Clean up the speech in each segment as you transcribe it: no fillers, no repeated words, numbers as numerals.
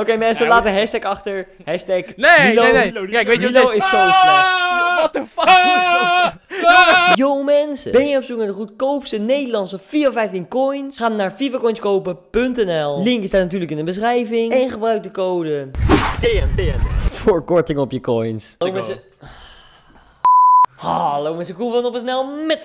Oké, mensen, laat een hashtag achter. Hashtag Nee. Kijk, weet je Milo is zo slecht. What the fuck? Yo mensen, ben je op zoek naar de goedkoopste Nederlandse FIFA 15 coins? Ga naar fifacoinskopen.nl. Link staat natuurlijk in de beschrijving. En gebruik de code DN voor korting op je coins. Hallo mensen, Koen van op een snel met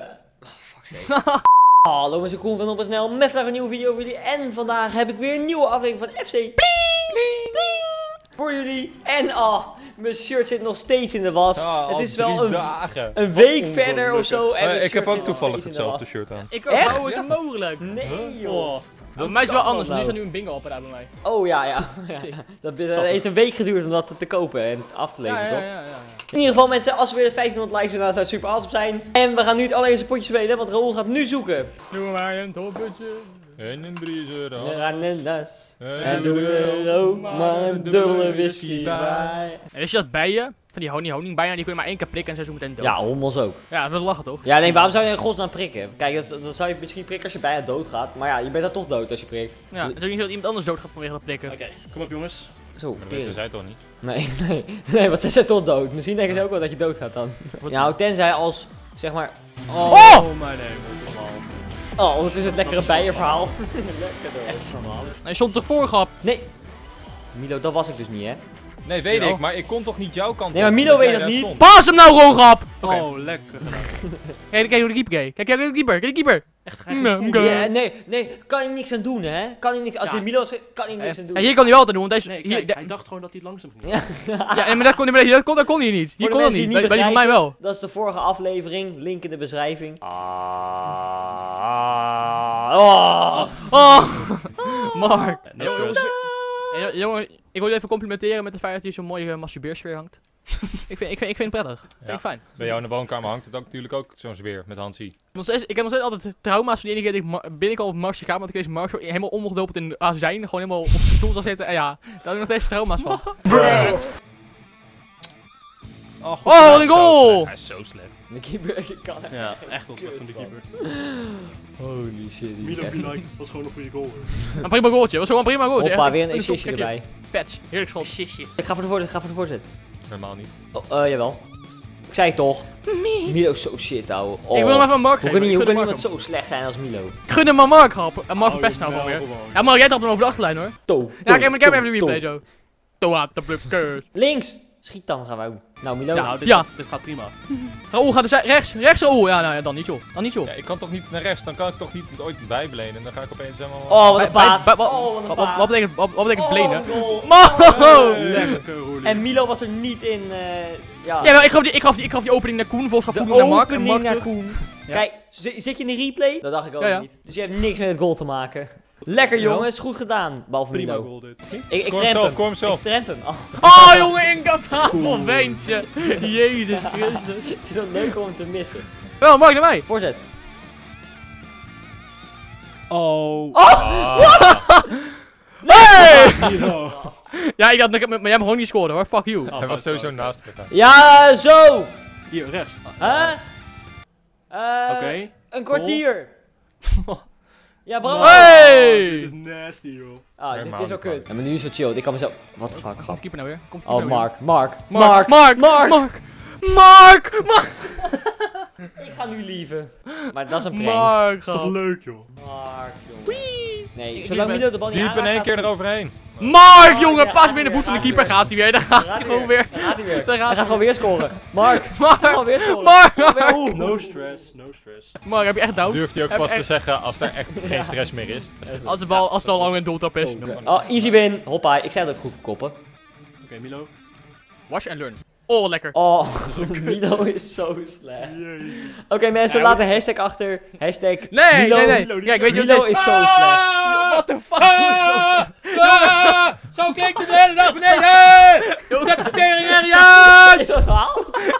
Hallo mensen, Koen van op een snel met vandaag een nieuwe video voor jullie. En vandaag heb ik weer een nieuwe aflevering van FC Bling voor jullie. En mijn shirt zit nog steeds in de was. Het is wel een week verder of zo. En ik heb ook toevallig hetzelfde shirt aan. Ik ook, hoe is het mogelijk? Nee joh. Bij mij is het wel anders, nu is er nu een bingo-apparaat bij mij. Oh ja. Dat heeft een week geduurd om dat te kopen en af te leveren, toch? Ja. In ieder geval mensen, als we weer de 1500 likes doen, dan zou het super awesome zijn. En we gaan nu het allereerste potje spelen, want Raoul gaat nu zoeken. Doe maar een toppetje. En een briezer dan. En een das. En doe er ook maar een dubbele whisky bij. En wist je dat bijen, van die honingbijen, die kun je maar 1 keer prikken en zijn zo meteen dood? Ja, hommels ook. Ja, dat is lachen toch? Ja, nee, waarom zou je in godsnaam prikken? Kijk, dan zou je misschien prikken als je bijna dood gaat. Maar ja, je bent dan toch dood als je prikt. Ja, het is ook niet zo dat iemand anders dood gaat vanwege dat prikken. Oké, kom op jongens. Zo, Dat weten zij toch niet? Nee, want ze zijn toch dood. Misschien denken ze ook wel dat je dood gaat dan. Nou, tenzij als, zeg maar... Oh mijn hemel. Oh, het is het lekkere bijenverhaal. Echt normaal. Nou, je stond toch voor, grap? Nee. Milo, dat was ik dus niet, hè? Nee, weet ik, maar ik kon toch niet jouw kant op? Nee, maar Milo weet dat niet. Pas hem nou, Rograp! Oh, lekker. Kijk hoe de keeper kijkt. Kijk de keeper, kijk de keeper. Ja, nee, kan je niks aan doen, hè? Kan je niks, als je Milo is, kan je niks aan doen. Ja, hier kan hij wel te doen, want deze... Nee, hier, kijk, hij dacht gewoon dat hij het langzaam ging. ja, maar dat kon hij niet. Hier kon dat niet, bij die van mij wel. Dat is de vorige aflevering, link in de beschrijving. Mark. Jongen, ik wil je even complimenteren met het feit dat hier zo'n mooie masturbeersfeer hangt. ik vind het prettig. Vind ik fijn. Bij jou in de woonkamer hangt het ook natuurlijk ook zo'n zweer met Hansie. Ik heb nog steeds altijd trauma's van die ene keer dat ik binnenkwam op Mark's kamer, want ik deze Mark zo helemaal omgedoopt in azijn, gewoon helemaal op zijn stoel zat zitten. En ja, daar heb ik nog steeds trauma's van. Oh, wat een goal! Hij is zo slecht. De keeper, ik kan het. Ja, echt wel slecht van de keeper. Holy shit. Milo Pinay was gewoon een goede goal. Een prima goaltje, was gewoon een prima goaltje. Hoppa, weer een assistje erbij. Pets, heerlijk schot. Ik ga voor de voorzet, Normaal niet. Jawel. Ik zei het toch. Milo is zo shit, ouwe. Ik wil hem even aan Mark Hoe geven. kan iemand zo slecht zijn als Milo? Ik gun hem aan Mark, grap. En Mark verpest nou gewoon weer. Ja, Mark, jij trapt hem over de achterlijn hoor. Ja, ik heb even de replay zo. Toa, de plukkers. Links! Schiet dan, gaan we ook. Nou, Milo. Nou, dit gaat prima. Raoul gaat er rechts Raoul. Ja, nou ja, dan niet joh. Ja, ik kan toch niet naar rechts, dan kan ik toch niet ooit bijbelenen. Dan ga ik opeens helemaal... Oh, wat een paas. Wat betekent blenen? Lekker roelie. En Milo was er niet in, ja. Ja, ik gaf die opening naar Koen, volgens gaf Koen naar Mark. Opening naar Koen. Ja. Kijk, zit je in de replay? Dat dacht ik ook Ja. niet. Dus je hebt niks met het goal te maken. Lekker jongens, goed gedaan. Behalve Prima Milo. goal dit. Ik Kom trap zelf, kom hem. zelf. Ik trap hem. Oh jongen, incapabel ventje. Jezus Christus. Het is wel leuk om hem te missen. Wel, Mark naar mij. Voorzet. Hey! Milo. Ja, maar jij hebt gewoon niet scoren hoor, fuck you. Hij was sowieso naast gegaan. Ja, zo! Hier, rechts. Huh? Oké. Een kwartier. Ja, bravo. Hey! Dit is nasty, joh. Ah, dit is wel kut. Ja, maar nu is het chill. Ik kan mezelf... What the fuck, Komt grap. de keeper nou weer? Komt de Oh, keeper nou Mark. weer? Ik ga nu lieven. Maar dat is een prank. Mark, Is toch grap. leuk, joh. Mark, jongen. Nee, zolang Milo de bal niet Diep in één gaat keer hij- eroverheen. Mark, jongen, ja, pas gaat binnen hij voet van de weer, keeper gaat gaat hij weer. Daar gaat hij gewoon weer. Daar gaat hij weer. Daar gaat Hij gaat hij gewoon weer scoren. Mark. Mark. Hij gaat gewoon weer scoren. Mark. Hij gaat weer- Oeh. No stress, no stress. Mark, heb je echt down? Durft hij ook Heb pas je te echt- zeggen als er echt geen stress meer is. Als het al lang een doeltrap is. Oh, easy win. Hoppa, ik zei dat ik goed kon koppen. Oké, Milo. Wash and learn. Oh, lekker. Oh, Milo is zo slecht. Jezus. Oké mensen, laat een hashtag achter. Hashtag Nee. Milo. Kijk, weet je Milo wat is zo slecht. What the fuck? Zo keek de hele dag beneden! Zet de tering uit! Is dat verhaal?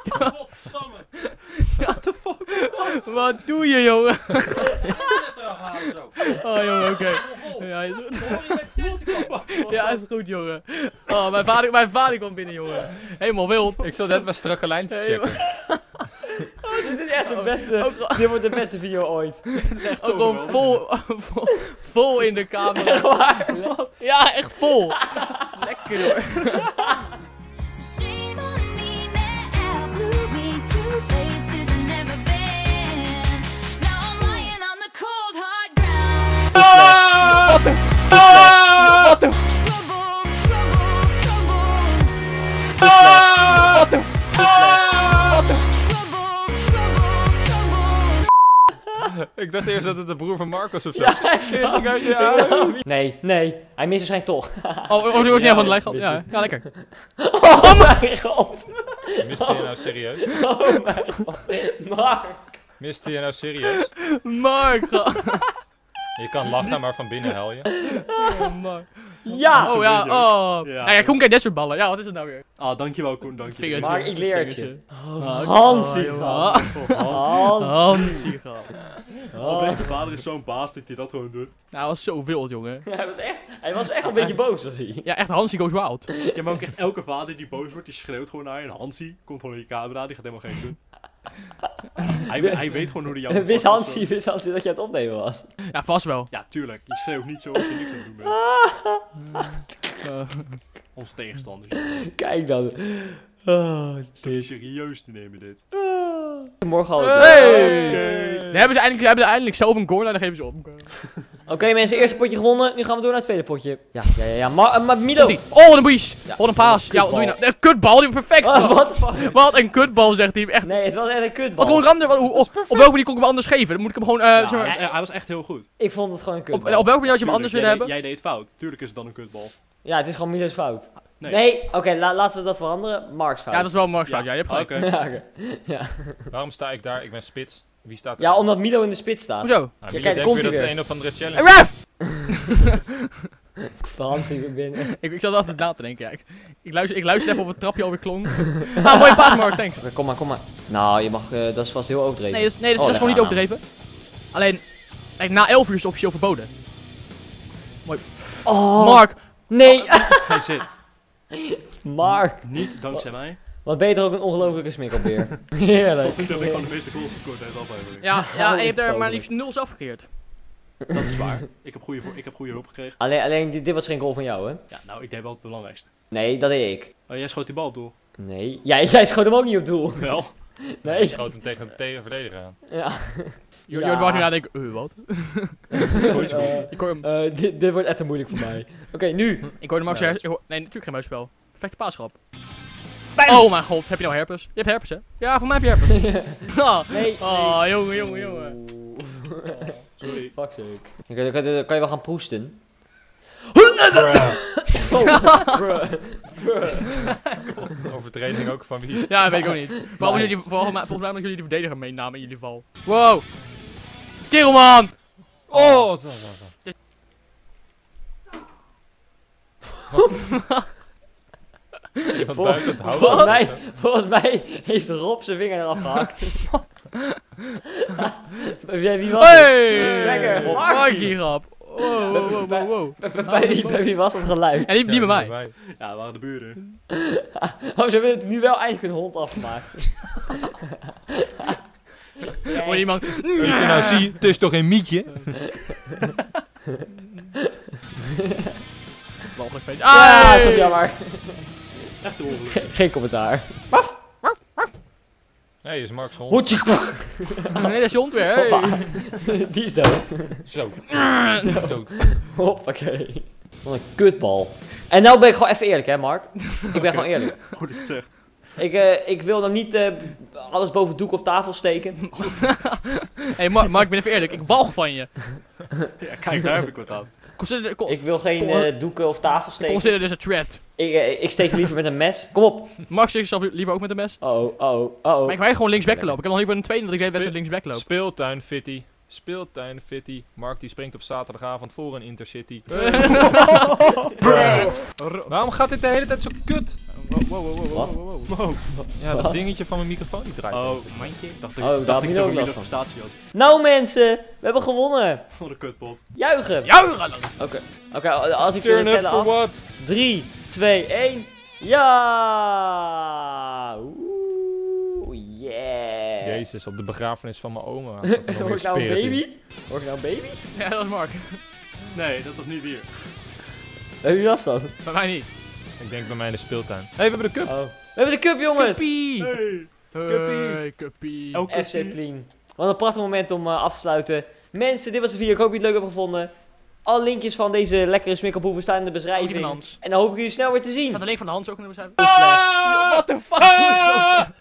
What the fuck? Wat doe je, jongen? Oh, jongen, oké. Ja, is goed. Ja, is goed, jongen. Oh, mijn vader komt binnen, jongen. Helemaal wild. Ik zat net mijn strakke lijn te checken. Dit is echt de beste. Dit wordt de beste video ooit. Echt Ook gewoon vol in de camera. Echt waar? Ja, echt vol. Lekker hoor. Shame on me now, blew me to places I've never been. Now I'm lying on the cold hard ground. Wat de? Trouble, trouble, trouble. Wat de? Wat de? Trouble, trouble, trouble. Ik dacht eerst dat het de broer van Marcus of zo Ja, was. Tering uit je huid. Nee, nee. Hij mist waarschijnlijk toch. Oh, die wordt niet van de lijn gehad. Ja, ja, lekker. Oh mijn god. Miste je nou serieus? Oh mijn god. Mark. Miste je nou serieus? Mark. Je kan lachen, maar van binnen huil je. Mark. Ja. Oh ja, oh. Ja. Ja, ja, Koen kent dit soort ballen. Ja, wat is het nou weer? Ah, dankjewel Koen, dankjewel. Vingertje. Mark, ik leer het je. Vingertje. Hansie. Ah. Hansie gehad. Oprecht, je vader is zo'n baas dat hij dat gewoon doet. Nou, hij was zo wild, jongen. Hij was echt een beetje boos, was hij. Ja, echt Hansie goes wild. Ja, maar ook echt elke vader die boos wordt, die schreeuwt gewoon naar je. En Hansie komt gewoon in je camera, die gaat helemaal geen doen. Hij weet gewoon hoe de jou... Wist Hansie dat je aan het opnemen was? Ja, vast wel. Ja, tuurlijk. Je schreeuwt niet zo als je niks aan het doen bent. Ons tegenstanders. Kijk dan. Oh, Het is toch niet serieus te nemen dit. morgen al. Hey! Dan hebben ze eindelijk zelf een goal en dan geven ze op. Oké mensen, eerste potje gewonnen. Nu gaan we door naar het tweede potje. Ja. Maar Milo. Oh, een boes! Ja, Oh, een paas! Ja, wat doe je nou? Een kutbal, die was perfect! Oh, what the fuck? Wat een kutbal, zegt hij. Echt. Nee, het was echt een kutbal. Wat gewoon random. Op welke manier kon ik hem anders geven? Dan moet ik hem gewoon. Ja, zeg maar, hij was echt heel goed. Ik vond het gewoon een kutbal. op welke manier had je hem anders willen Tuurlijk, hebben? Jij deed fout. Tuurlijk is het dan een kutbal. Ja, het is gewoon Milo's fout. Nee. Nee, oké, laten we dat veranderen. Mark's fout. Ja, dat is wel Mark's fout. Ja, je hebt gelijk. Oké. Ja, oké. Ja. Waarom sta ik daar? Ik ben spits. Wie staat er? Ja, omdat Milo in de spits staat. Hoezo? Nou, Ja, wie kijk, denkt komt weer hij dat weer. het een of andere Hey, challenge ref! De Hansie weer binnen. Ik zat altijd na te denken. Ja. Ik luister even of het trapje alweer klonk. Ah, mooie paas, Mark, thanks. Oké, kom maar. Nou, je mag, dat is vast heel overdreven. Nee, dat is gewoon niet overdreven. Alleen, na 11 uur is het officieel verboden. Mooi. Oh, Mark! nee. Hij zit. Mark. Niet dankzij mij. Wat beter ook een ongelofelijke smikkelbeer. Heerlijk. Goed dat ik gewoon de meeste goals gescoord heb aflevering. Ja, Hoe en is je hebt het er maar mogelijk? liefst 0 afgekeerd. Dat is waar. Ik heb goede hulp gekregen. Alleen dit was geen goal van jou, hè? Ja, nou, ik deed wel het belangrijkste. Nee, dat deed ik. Oh, jij schoot die bal op doel. Nee. Jij schoot hem ook niet op doel. Wel. Je Nee. schoot hem tegen de verdediger aan. Ja. Je wordt nu nadenken, wat? Ik hoor hem. Dit wordt echt te moeilijk voor mij. Oké, nu. Ik hoorde Max Ja, zeggen. Nee, natuurlijk geen buitenspel. Perfecte paasgrap. Bam! Oh mijn god, heb je nou herpes? Je hebt herpes, hè? Ja, voor mij heb je herpes. Ah. Nee. Oh, jongen. Sorry. Fuck sake. Kan je wel gaan proesten? Overtreding ook van wie? Ja, weet ik ook niet. Volgens mij omdat jullie de verdediger meenamen in jullie val. Wow! Kerel, man! Oh! Is iemand buiten het houden? Volgens mij heeft Rob zijn vinger eraf gehakt. Wie was het? Hey! Lekker. Markie grap. Wow. Bij wie was dat geluid? En niet bij mij. Ja, dat waren de buren. Oh, ze willen het nu wel eindelijk een hond afmaken. Hoor iemand. Weet je nou, zie, het is toch een mietje? Walgelijk feest. Ah, Hey! toch jammer. Echt ongeluk. Geen commentaar. Nee, is Mark's hond. Hoedje. Nee, dat is je hond weer. Hey. Hoppa. Die is dood. Zo. Dood. Hoppakee. Wat een kutbal. En nou ben ik gewoon even eerlijk, hè, Mark? Ik ben gewoon eerlijk. Goed dat je het zegt. Ik wil dan niet alles boven doek of tafel steken. Hey, Mark, ik ben even eerlijk. Ik walg van je. Ja, kijk, daar heb ik wat aan. Ik wil geen doeken of tafel steken. Consider this a threat. Ik steek liever met een mes. Kom op. Mark steekt zichzelf liever ook met een mes. Oh. Maar ik ga gewoon linksback te lopen. Ik heb nog liever een tweede dat ik wedstrijd linksback loop. Speeltuin Fitty. Speeltuin Fitty. Mark die springt op zaterdagavond voor een Intercity. Waarom gaat dit de hele tijd zo kut? Wow. Ja, dat Wat? dingetje van mijn microfoon die draait. Oh, Mandje. Ik dacht Oh, daar dat had ik Milo het ook over last Milo's van. prestatie had. Nou mensen, we hebben gewonnen. Wat een kutpot. Juichen. Juichen! Oké, als ik Turn jullie up tellen for af. what? 3, 2, 1. Ja! Oeh, yeah. Jezus, op de begrafenis van mijn oma. Gaat er nog Hoor meer ik nou een spirit in. baby? Hoor ik nou een baby? Ja, dat was Mark. Nee, dat was niet hier. Wie was dat? Bij mij niet. Ik denk bij mij in de speeltuin. Hé, we hebben de cup. Oh. We hebben de cup, jongens! Kuppie! Hey. Hey, Kuppie. Elke FC Plien. Wat een prachtig moment om af te sluiten. Mensen, dit was de video. Ik hoop dat je het leuk hebt gevonden. Alle linkjes van deze lekkere smikkelproeven staan in de Ook die beschrijving. van Hans. En dan hoop ik jullie snel weer te zien. Gaat de link van de Hans ook in de beschrijving? Zo slecht. What the fuck?